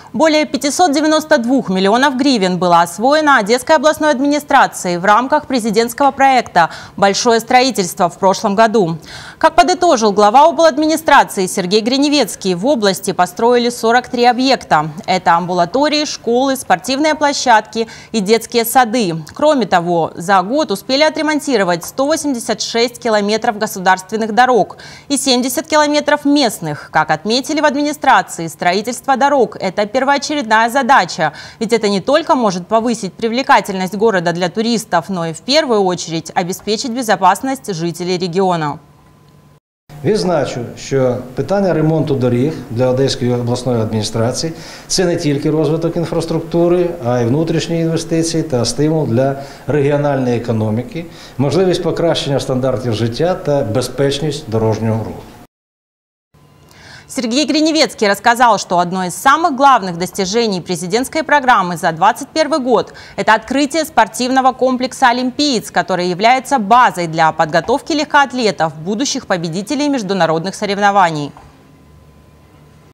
Более 592 миллионов гривен было освоено Одесской областной администрацией в рамках президентского проекта «Большое строительство» в прошлом году. Как подытожил глава обладминистрации Сергей Гриневецкий, в области построили 43 объекта. Это амбулатории, школы, спортивные площадки и детские сады. Кроме того, за год успели отремонтировать 186 километров государственных дорог и 70 километров местных. Как отметили в администрации, строительство дорог – это первоочередная задача. Ведь это не только может повысить привлекательность города для туристов, но и в первую очередь обеспечить безопасность жителей региона. Відзначу, що питання ремонту доріг для Одеської обласної адміністрації – це не тільки розвиток інфраструктури, а й внутрішні інвестиції та стимул для регіональної економіки, можливість покращення стандартів життя та безпечність дорожнього руху. Сергей Гриневецкий рассказал, что одно из самых главных достижений президентской программы за 2021 год – это открытие спортивного комплекса «Олимпиец», который является базой для подготовки легкоатлетов, будущих победителей международных соревнований.